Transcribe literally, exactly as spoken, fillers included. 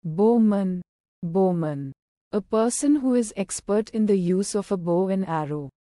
Bowman. Bowman. A person who is expert in the use of a bow and arrow.